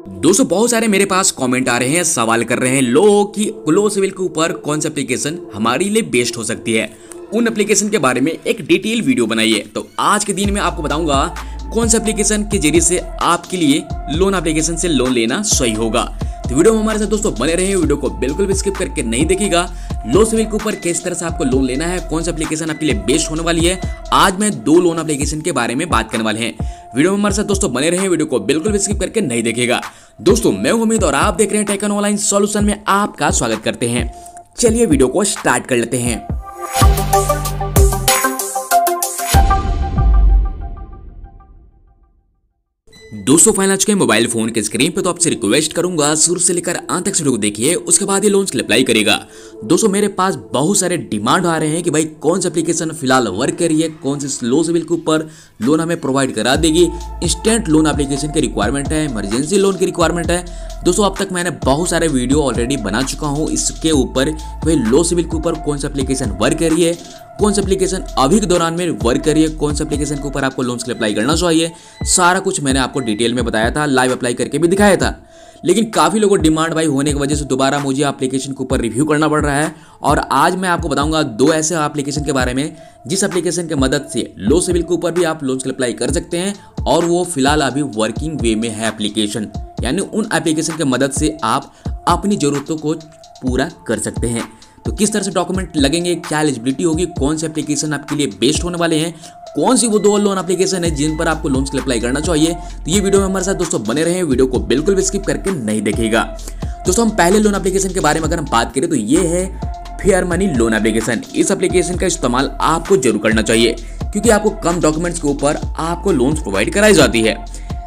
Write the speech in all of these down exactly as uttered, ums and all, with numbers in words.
दोस्तों बहुत सारे मेरे पास कमेंट आ रहे हैं, सवाल कर रहे हैं लोग कि ग्लो सिविल के ऊपर कौन सा एप्लीकेशन हमारे लिए बेस्ट हो सकती है। उन एप्लीकेशन के बारे में एक डिटेल वीडियो बनाई है। तो आज के दिन में आपको बताऊंगा कौन सा एप्लीकेशन के जरिए से आपके लिए लोन एप्लीकेशन से लोन लेना सही होगा। तो वीडियो में हमारे साथ दोस्तों बने रहे, वीडियो को बिल्कुल भी स्किप करके नहीं देखिएगा। लो सिविल के ऊपर किस तरह से आपको लोन लेना है, कौन सा एप्लीकेशन आपके लिए बेस्ट होने वाली है, आज मैं दो लोन एप्लीकेशन के बारे में बात करने वाले हैं। वीडियो में हमारे साथ दोस्तों बने रहे, वीडियो को बिल्कुल भी स्किप करके नहीं देखिएगा। दोस्तों मैं हूं उम्मीद और आप देख रहे हैं टेक ऑनलाइन सॉल्यूशन में आपका स्वागत करते हैं। चलिए वीडियो को स्टार्ट कर लेते हैं। दोस्तों फाइनल आ चुके हैं मोबाइल फोन के स्क्रीन पे, तो आपसे रिक्वेस्ट करूंगा शुरू से लेकर अंत तक वीडियो को देखिए, उसके बाद ये लोन्स के लिए अप्लाई करेगा। दोस्तों मेरे पास बहुत सारे डिमांड आ रहे हैं कि भाई कौन सा एप्लीकेशन फिलहाल वर्क कर रही है, कौन से लो सिविल के ऊपर लोन हमें प्रोवाइड करा देगी, इंस्टेंट लोन एप्लीकेशन की रिक्वायरमेंट है, इमरजेंसी लोन की रिक्वायरमेंट है। दोस्तों अब तक मैंने बहुत सारे वीडियो ऑलरेडी बना चुका हूँ इसके ऊपर, भाई लो सिविल के ऊपर कौन सा एप्लीकेशन वर्क कर रही है, कौन सा एप्लीकेशन अभी के दौरान में वर्क कर रही है, कौन सा एप्लीकेशन के ऊपर आपको लोन्स के लिए अप्लाई करना चाहिए, सारा कुछ मैंने आपको डिटेल में बताया था, लाइव अप्लाई करके भी दिखाया था। लेकिन काफ़ी लोगों को डिमांड भाई होने की वजह से दोबारा मुझे एप्लीकेशन के ऊपर रिव्यू करना पड़ रहा है। और आज मैं आपको बताऊंगा दो ऐसे एप्लीकेशन के बारे में जिस एप्लीकेशन की मदद से लो सिविल के ऊपर भी आप लोन्स के लिए अप्लाई कर सकते हैं, और वो फिलहाल अभी वर्किंग वे में है एप्लीकेशन, यानी उन एप्लीकेशन की मदद से आप अपनी ज़रूरतों को पूरा कर सकते हैं। तो किस तरह से डॉक्यूमेंट लगेंगे, क्या एलिजिबिलिटी होगी, कौन से एप्लीकेशन आपके लिए बेस्ट होने वाले हैं, कौन सी वो दो लोन एप्लीकेशन है जिन पर आपको लोन्स के लिए अप्लाई करना चाहिए, तो ये वीडियो में हमारे साथ दोस्तों बने रहे, वीडियो को बिल्कुल भी स्किप करके नहीं देखिएगा। दोस्तों हम पहले लोन एप्लीकेशन के बारे में अगर हम बात करें तो ये है फेयर मनी लोन एप्लीकेशन। इस एप्लीकेशन का इस्तेमाल आपको जरूर करना चाहिए क्योंकि आपको कम डॉक्यूमेंट्स के ऊपर आपको लोन्स प्रोवाइड कराई जाती है।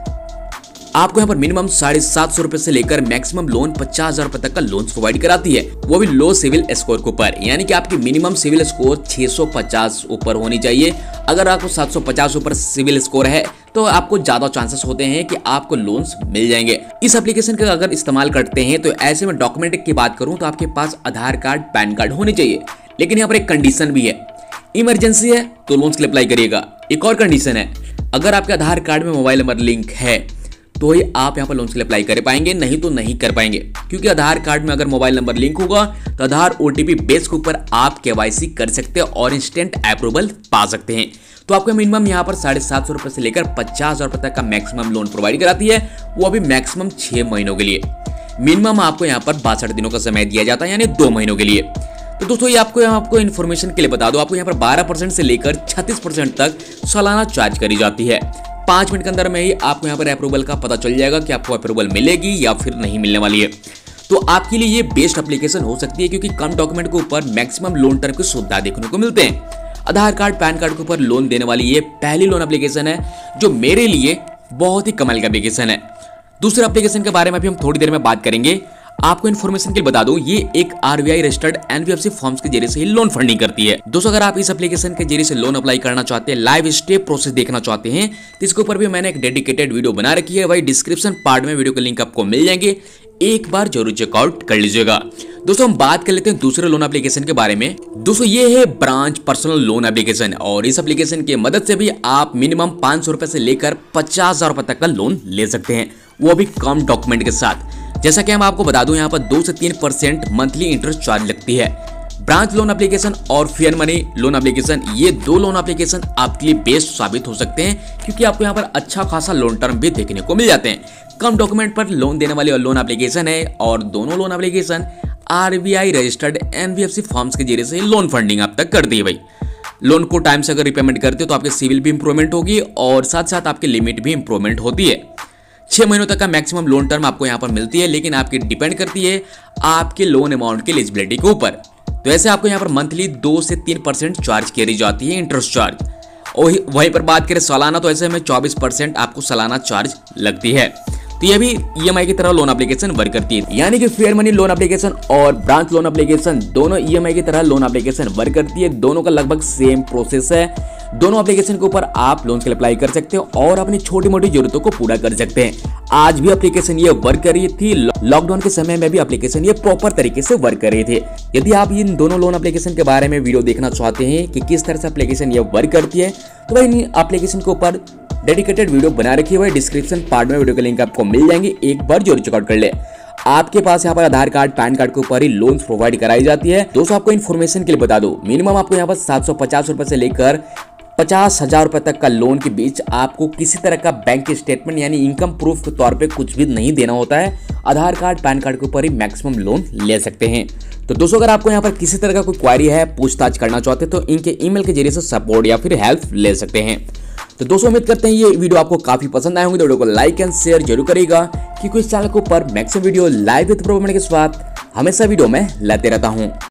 आपको यहाँ पर मिनिमम साढ़े सात सौ रुपए से लेकर मैक्सिमम लोन पचास हजार रुपए तक का लोन प्रोवाइड कराती है, वो भी लो सिविल स्कोर के ऊपर, यानी कि आपकी मिनिमम सिविल स्कोर छह सौ पचास ऊपर होनी चाहिए। अगर आपको सात सौ पचास ऊपर सिविल स्कोर है तो आपको ज्यादा चांसेस होते हैं कि आपको लोन्स मिल जाएंगे। इस एप्लीकेशन का अगर इस्तेमाल करते हैं तो ऐसे में डॉक्यूमेंट की बात करूं तो आपके पास आधार कार्ड, पैन कार्ड होने चाहिए। लेकिन यहाँ पर एक कंडीशन भी है, इमरजेंसी है तो लोन्स के लिए अप्लाई करिएगा। एक और कंडीशन है, अगर आपके आधार कार्ड में मोबाइल नंबर लिंक है तो ही आप यहाँ पर लोन्स के लिए अप्लाई कर पाएंगे, नहीं तो नहीं कर पाएंगे। क्योंकि आधार कार्ड में अगर मोबाइल नंबर लिंक होगा तो आधार ओटीपी बेस के ऊपर आप केवाईसी कर सकते हैं और इंस्टेंट अप्रूवल पा सकते हैं। तो आपको मिनिमम यहाँ पर साढ़े सात सौ रुपए से लेकर पचास हजार रुपए तक का मैक्सिमम लोन प्रोवाइड कराती है, वो अभी मैक्सिमम छह महीनों के लिए। मिनिमम आपको यहाँ पर बासठ दिनों का समय दिया जाता है, यानी दो महीनों के लिए। तो दोस्तों ये आपको यहाँ आपको इन्फॉर्मेशन के लिए बता दो, आपको यहाँ पर बारह परसेंट से लेकर छत्तीस परसेंट तक सालाना चार्ज करी जाती है। पांच मिनट के अंदर में ही आपको यहाँ पर अप्रूवल का पता चल जाएगा कि आपको अप्रूवल मिलेगी या फिर नहीं मिलने वाली है। तो आपके लिए ये बेस्ट एप्लीकेशन हो सकती है क्योंकि कम डॉक्यूमेंट के ऊपर मैक्सिमम लोन टर्म की सुविधा देखने को मिलते हैं। आधार कार्ड, पैन कार्ड के ऊपर लोन देने वाली ये पहली लोन एप्लीकेशन है जो मेरे लिए बहुत ही कमाल का एप्लीकेशन है। दूसरे एप्लीकेशन के बारे में भी हम थोड़ी देर में बात करेंगे। आपको इन्फॉर्मेशन के लिए बता दूं, ये एक आरबीआई रजिस्टर्ड एनबीएफसी फर्म्स के जरिए से ही लोन फंडिंग करती है। दोस्तों अगर आप इस एप्लीकेशन के जरिए से लोन अप्लाई करना चाहते हैं, लाइव स्टेप प्रोसेस देखना चाहते हैं, तो इसके ऊपर भी मैंने एक डेडिकेटेड वीडियो बना रखी है। भाई डिस्क्रिप्शन पार्ट में वीडियो के लिंक आपको मिल जाएंगे, एक बार जरूर चेकआउट कर लीजिएगा। दोस्तों हम बात कर लेते हैं दूसरे लोन एप्लीकेशन के बारे में। दोस्तों ये है ब्रांच पर्सनल लोन एप्लीकेशन, और इस एप्लीकेशन की मदद से भी आप मिनिमम पांच सौ रुपए से लेकर पचास हजार रुपए तक का लोन ले सकते हैं, वो भी कम डॉक्यूमेंट के साथ। जैसा कि हम आपको बता दूं, यहाँ पर दो से तीन परसेंट मंथली इंटरेस्ट चार्ज लगती है। ब्रांच लोन एप्लीकेशन और फेयर मनी लोन एप्लीकेशन, ये दो लोन एप्लीकेशन आपके लिए बेस्ट साबित हो सकते हैं क्योंकि आपको यहाँ पर अच्छा खासा लोन टर्म भी देखने को मिल जाते हैं। कम डॉक्यूमेंट पर लोन देने वाली लोन एप्लीकेशन है, और दोनों loan application RBI registered NBFC firms के जरिए से लोन फंडिंग आप तक करती है। भाई लोन को टाइम से अगर रिपेमेंट करते हो तो आपके सिविल भी इंप्रूवमेंट होगी और साथ साथ आपकी लिमिट भी इंप्रूवमेंट होती है। छह महीनों तक का मैक्सिमम लोन टर्म आपको यहाँ पर मिलती है, लेकिन आपकी डिपेंड करती है आपके लोन अमाउंट की एलिजिबिलिटी के ऊपर। तो ऐसे आपको यहाँ पर मंथली दो से तीन परसेंट चार्ज करी जाती है, इंटरेस्ट चार्ज। और वहीं पर बात करें सालाना, तो ऐसे में चौबीस परसेंट आपको सालाना चार्ज लगती है। तो ये भी ईएमआई की तरह लोन एप्लीकेशन वर्क करती है, यानी कि फेयर मनी लोन एप्लीकेशन और ब्रांच लोन एप्लीकेशन दोनों ईएमआई की तरह लोन एप्लीकेशन वर्क करती है। दोनों का लगभग सेम प्रोसेस है। दोनों एप्लीकेशन के ऊपर आप लोन के लिए अप्लाई कर सकते हो और अपनी छोटी मोटी जरूरतों को पूरा कर सकते हैं। आज भी एप्लीकेशन ये वर्क कर रही थी, लॉकडाउन के समय में भी एप्लीकेशन ये प्रॉपर तरीके से वर्क कर रही थी। यदि आप इन दोनों लोन एप्लीकेशन के बारे में वीडियो देखना चाहते हैं कि किस तरह से एप्लीकेशन ये वर्क करती है, तो भाई इन एप्लीकेशन के ऊपर डेडिकेटेड वीडियो बना रखी हुई है, डिस्क्रिप्शन पार्ट में वीडियो के लिंक आपको मिल जाएंगे, एक बार जरूर चेकआउट कर ले। आपके पास यहाँ पर आधार कार्ड पैन कार्ड के ऊपर ही लोन प्रोवाइड कराई जाती है। दोस्तों आपको इन्फॉर्मेशन के लिए बता दूं, मिनिमम आपको यहाँ पर सात सौ पचास रुपए से लेकर पचास हजार रुपए तक का लोन के बीच आपको किसी तरह का बैंक स्टेटमेंट यानी इनकम प्रूफ के तौर पे कुछ भी नहीं देना होता है। आधार कार्ड पैन कार्ड के ऊपर ही मैक्सिमम लोन ले सकते हैं। तो दोस्तों अगर आपको यहाँ पर किसी तरह का कोई क्वारी है, पूछताछ करना चाहते हैं तो इनके ईमेल के जरिए से सपोर्ट या फिर हेल्प ले सकते हैं। तो दोस्तों उम्मीद करते हैं ये वीडियो आपको काफी पसंद आए होंगे, तो वीडियो को लाइक एंड शेयर जरूर करेगा क्योंकि इस चैनल के ऊपर maximum video live with proof के साथ हमेशा वीडियो में लाते रहता हूँ।